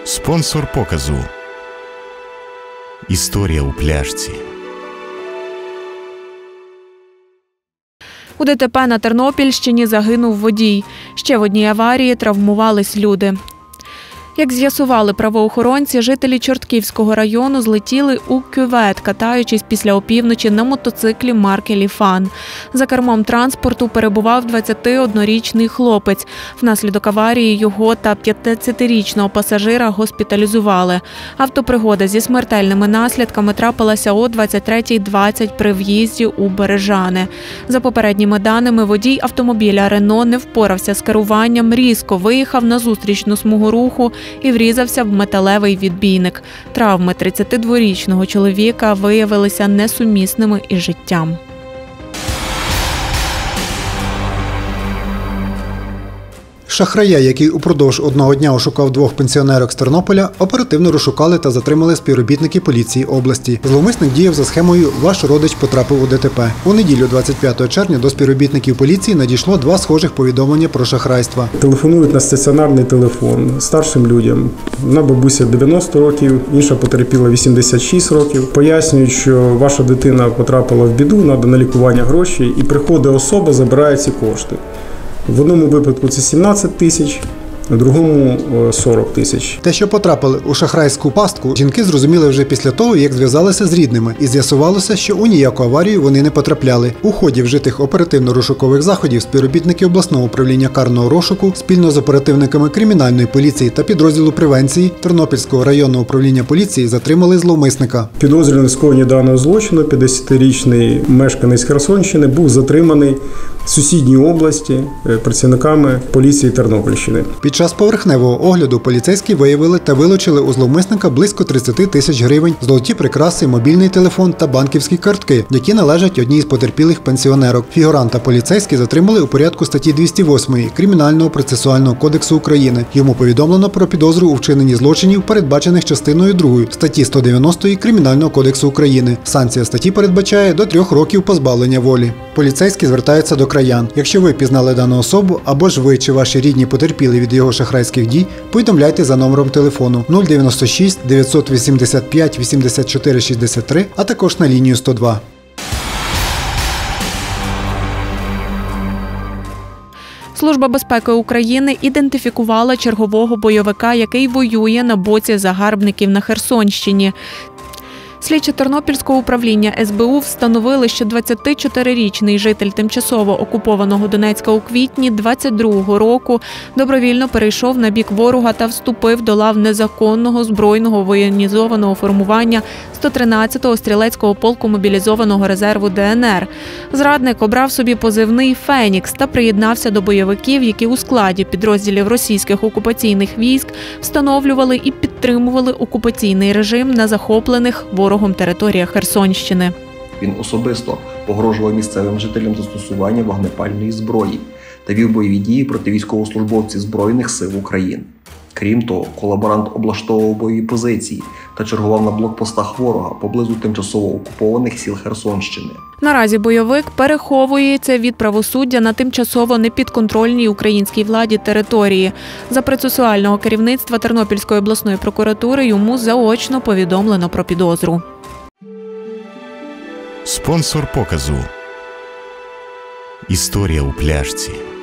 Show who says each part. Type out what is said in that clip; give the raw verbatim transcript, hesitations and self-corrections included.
Speaker 1: Спонсор показу. Історія у пляшці.
Speaker 2: У ДТП на Тернопільщині загинув водій. Ще в одній аварії травмувались люди. Як з'ясували правоохоронці, жителі Чортківського району злетіли у кювет, катаючись після опівночі на мотоциклі марки «Ліфан». За кермом транспорту перебував двадцятиоднорічний хлопець. Внаслідок аварії його та п'ятнадцятирічного пасажира госпіталізували. Автопригода зі смертельними наслідками трапилася о двадцять третя двадцять при в'їзді у Бережани. За попередніми даними, водій автомобіля «Рено» не впорався з керуванням, різко виїхав на зустрічну смугу руху і врізався в металевий відбійник. Травми тридцятидворічного чоловіка виявилися несумісними із життям.
Speaker 3: Шахрая, який упродовж одного дня ошукав двох пенсіонерок з Тернополя, оперативно розшукали та затримали співробітники поліції області. Зловмисник діяв за схемою «Ваш родич потрапив у ДТП». У неділю двадцять п'ятого червня до співробітників поліції надійшло два схожих повідомлення про шахрайство.
Speaker 4: Телефонують на стаціонарний телефон старшим людям. Одна бабуся дев'яносто років, інша потерпіла вісімдесят шість років. Пояснюють, що ваша дитина потрапила в біду, треба на лікування гроші, і приходить особа, забирає ці кошти. В одному випадку це сімнадцять тисяч, в другому – сорок тисяч.
Speaker 3: Те, що потрапили у шахрайську пастку, жінки зрозуміли вже після того, як зв'язалися з рідними. І з'ясувалося, що у ніяку аварію вони не потрапляли. У ході вжитих оперативно-розшукових заходів співробітники обласного управління карного розшуку спільно з оперативниками кримінальної поліції та підрозділу превенції Тернопільського районного управління поліції затримали зловмисника.
Speaker 4: Підозрюваний в скоєнні даного злочину, п'ятдесятирічний мешканець Херсонщини, був затриманий в сусідній області працівниками поліції Тернопільщини.
Speaker 3: Під час поверхневого огляду поліцейські виявили та вилучили у зловмисника близько тридцять тисяч гривень, золоті прикраси, мобільний телефон та банківські картки, які належать одній з потерпілих пенсіонерок. Фігуранта поліцейські затримали у порядку статті двісті восьмої Кримінального процесуального кодексу України. Йому повідомлено про підозру у вчиненні злочинів, передбачених частиною другою статті сто дев'яностої Кримінального кодексу України. Санкція статті передбачає до трьох років позбавлення волі. Поліцейські звертаються до краян. Якщо ви пізнали дану особу, або ж ви чи ваші рідні потерпіли від його шахрайських дій, повідомляйте за номером телефону нуль дев'яносто шість дев'ятсот вісімдесят п'ять вісімдесят чотири шістдесят три, а також на лінію сто два.
Speaker 2: Служба безпеки України ідентифікувала чергового бойовика, який воює на боці загарбників на Херсонщині. Слідчі Тернопільського управління ес бе у встановили, що двадцятичотирирічний житель тимчасово окупованого Донецька у квітні двадцять другого року добровільно перейшов на бік ворога та вступив до лав незаконного збройного воєнізованого формування сто тринадцятого стрілецького полку мобілізованого резерву де ен ер. Зрадник обрав собі позивний «Фенікс» та приєднався до бойовиків, які у складі підрозділів російських окупаційних військ встановлювали і підтримували окупаційний режим на захоплених ворогом територіях Херсонщини.
Speaker 5: Він особисто погрожував місцевим жителям застосування вогнепальної зброї та вів бойові дії проти військовослужбовців Збройних сил України. Крім того, колаборант облаштовував бойові позиції та чергував на блокпостах ворога поблизу тимчасово окупованих сіл Херсонщини.
Speaker 2: Наразі бойовик переховується від правосуддя на тимчасово непідконтрольній українській владі території. За процесуального керівництва Тернопільської обласної прокуратури йому заочно повідомлено про підозру.
Speaker 1: Спонсор показу. Історія у пляшці.